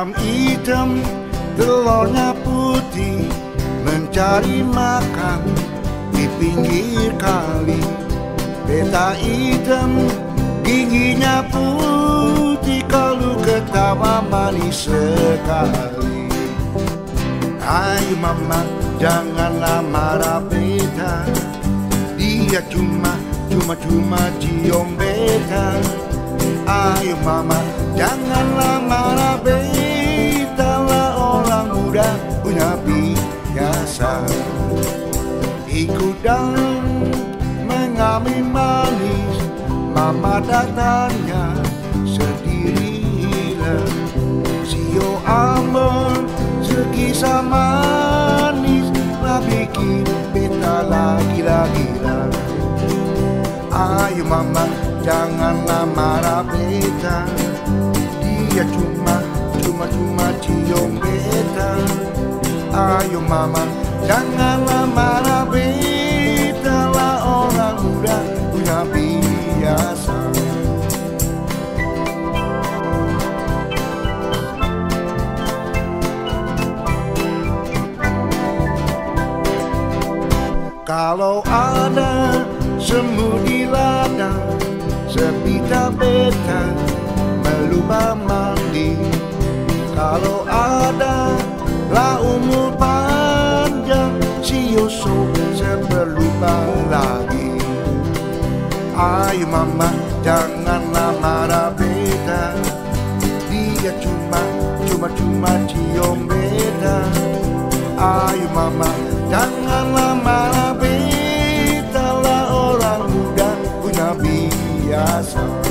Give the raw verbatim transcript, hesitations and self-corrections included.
Hitam-hitam, telurnya putih, mencari makan di pinggir kali. Beta hitam, giginya putih, kalau ketawa manis sekali. Ayo mama, janganlah marah beta, dia cuma, cuma-cuma cium beta. Ayo mama, janganlah marah beta, lah orang muda punya biasa. Ikut dan mengambil manis, mama datangnya sendirilah. Sio Amber sekisah manis, lah bikin beta lagi-lagi lah. Ayo mama, janganlah marah beta, dia cuma, cuma-cuma cium beta. Ayo mama, janganlah marah beta, lah orang muda punya biasa. Kalau ada semut di ladang, sepita beta melupa mandi. Kalau ada lah umur panjang, si Yusuf seperlupa lagi. Ayo mama, janganlah marah beta, dia cuma, cuma-cuma cium beta. Ayo mama, janganlah marah beta, lah orang muda punya biasa.